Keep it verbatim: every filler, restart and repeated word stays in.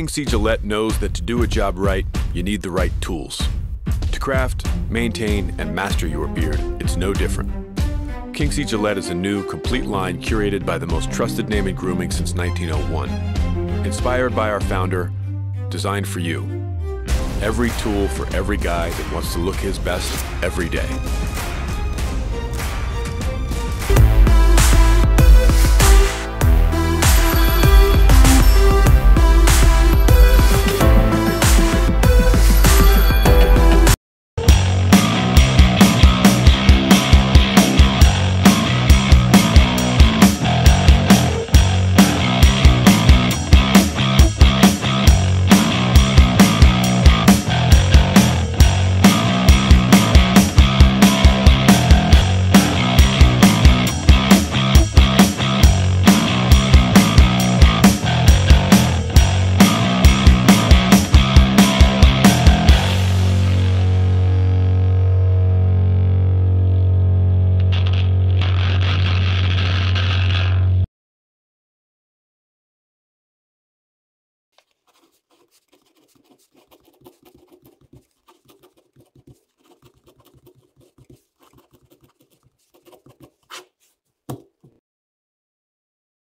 King C. Gillette knows that to do a job right, you need the right tools. To craft, maintain, and master your beard, it's no different. King C. Gillette is a new, complete line curated by the most trusted name in grooming since nineteen oh one. Inspired by our founder, designed for you. Every tool for every guy that wants to look his best every day.